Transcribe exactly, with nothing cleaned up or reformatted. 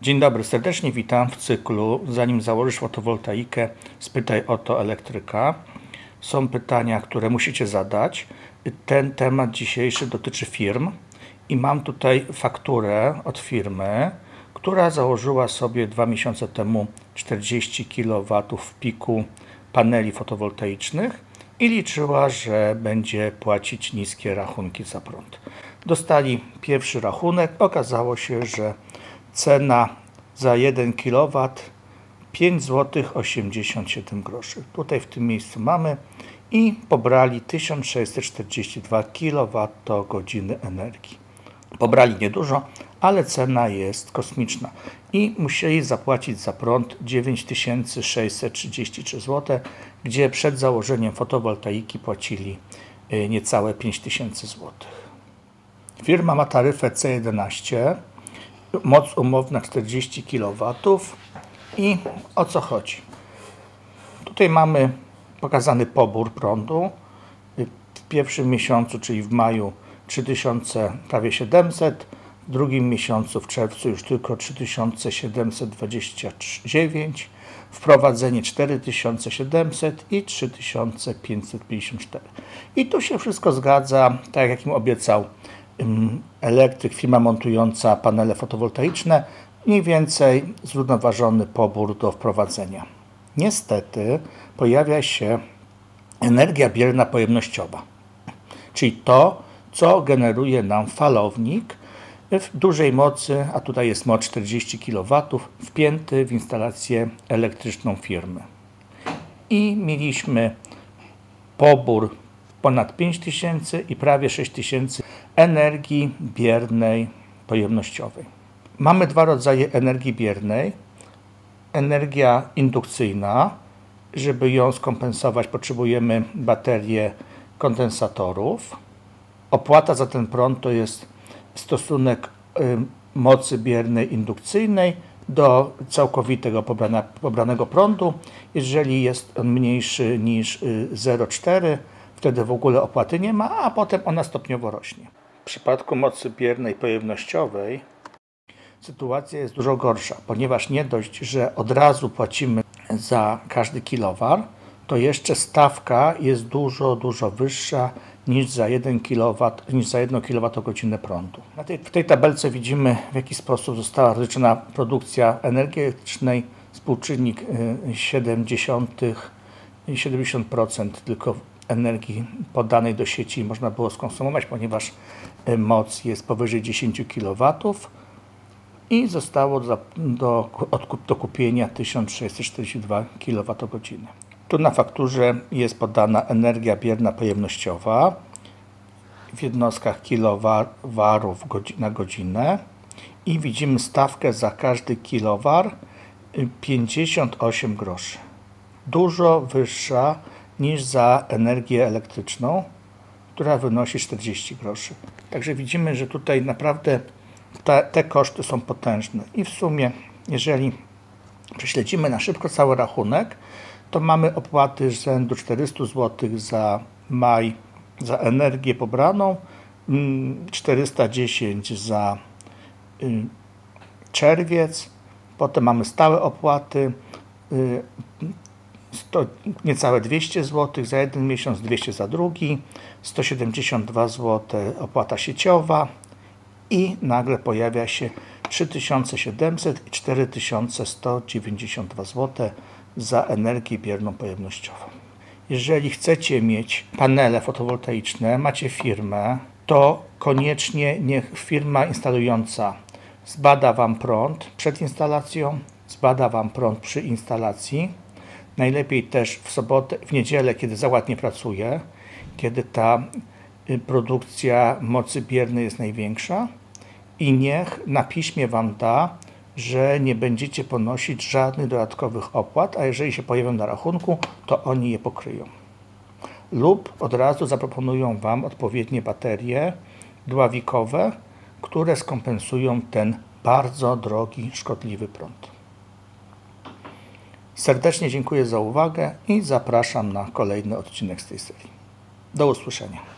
Dzień dobry, serdecznie witam w cyklu Zanim założysz fotowoltaikę, spytaj o to elektryka. Są pytania, które musicie zadać. Ten temat dzisiejszy dotyczy firm i mam tutaj fakturę od firmy, która założyła sobie dwa miesiące temu czterdzieści kilowatów w piku paneli fotowoltaicznych i liczyła, że będzie płacić niskie rachunki za prąd. Dostali pierwszy rachunek, okazało się, że cena za jeden kilowat pięć złotych osiemdziesiąt siedem groszy. Tutaj w tym miejscu mamy i pobrali tysiąc sześćset czterdzieści dwa kilowatogodziny energii. Pobrali niedużo, ale cena jest kosmiczna i musieli zapłacić za prąd dziewięć tysięcy sześćset trzydzieści trzy złote, gdzie przed założeniem fotowoltaiki płacili niecałe pięć tysięcy złotych. Firma ma taryfę C jedenaście, moc umowna czterdzieści kilowatów i o co chodzi? Tutaj mamy pokazany pobór prądu. W pierwszym miesiącu, czyli w maju, trzy tysiące prawie siedemset, w drugim miesiącu, w czerwcu, już tylko trzy tysiące siedemset dwadzieścia dziewięć, wprowadzenie cztery tysiące siedemset i trzy tysiące pięćset pięćdziesiąt cztery. I tu się wszystko zgadza, tak jak im obiecał elektryk, firma montująca panele fotowoltaiczne, mniej więcej zrównoważony pobór do wprowadzenia. Niestety pojawia się energia bierna pojemnościowa, czyli to, co generuje nam falownik w dużej mocy, a tutaj jest moc czterdzieści kilowatów, wpięty w instalację elektryczną firmy. I mieliśmy pobór ponad pięć tysięcy i prawie sześć tysięcy energii biernej pojemnościowej. Mamy dwa rodzaje energii biernej. Energia indukcyjna. Żeby ją skompensować, potrzebujemy baterie kondensatorów. Opłata za ten prąd to jest stosunek y, mocy biernej indukcyjnej do całkowitego pobrana, pobranego prądu. Jeżeli jest on mniejszy niż y, zero przecinek cztery, wtedy w ogóle opłaty nie ma, a potem ona stopniowo rośnie. W przypadku mocy biernej pojemnościowej sytuacja jest dużo gorsza, ponieważ nie dość, że od razu płacimy za każdy kilowar, to jeszcze stawka jest dużo, dużo wyższa niż za jeden kilowat, niż za jedną kilowatogodzinę prądu. Na tej, w tej tabelce widzimy, w jaki sposób została rozliczona produkcja energii elektrycznej. Współczynnik siedemdziesiąt procent tylko energii podanej do sieci można było skonsumować, ponieważ moc jest powyżej dziesięć kilowatów i zostało do, do, do kupienia tysiąc sześćset czterdzieści dwa kilowatogodziny. Tu na fakturze jest podana energia bierna pojemnościowa w jednostkach kilowarów na godzinę i widzimy stawkę za każdy kilowar pięćdziesiąt osiem groszy. Dużo wyższa niż za energię elektryczną, która wynosi czterdzieści groszy. Także widzimy, że tutaj naprawdę te, te koszty są potężne. I w sumie, jeżeli prześledzimy na szybko cały rachunek, to mamy opłaty rzędu czterysta złotych za maj za energię pobraną, czterysta dziesięć za czerwiec, potem mamy stałe opłaty, sto, niecałe dwieście złotych za jeden miesiąc, dwieście za drugi, sto siedemdziesiąt dwa złote opłata sieciowa i nagle pojawia się trzy tysiące siedemset i cztery tysiące sto dziewięćdziesiąt dwa złote za energię bierną pojemnościową. Jeżeli chcecie mieć panele fotowoltaiczne, macie firmę, to koniecznie niech firma instalująca zbada Wam prąd przed instalacją, zbada Wam prąd przy instalacji. Najlepiej też w sobotę, w niedzielę, kiedy zakład nie pracuje, kiedy ta produkcja mocy biernej jest największa i niech na piśmie Wam da, że nie będziecie ponosić żadnych dodatkowych opłat, a jeżeli się pojawią na rachunku, to oni je pokryją. Lub od razu zaproponują Wam odpowiednie baterie dławikowe, które skompensują ten bardzo drogi, szkodliwy prąd. Serdecznie dziękuję za uwagę i zapraszam na kolejny odcinek z tej serii. Do usłyszenia.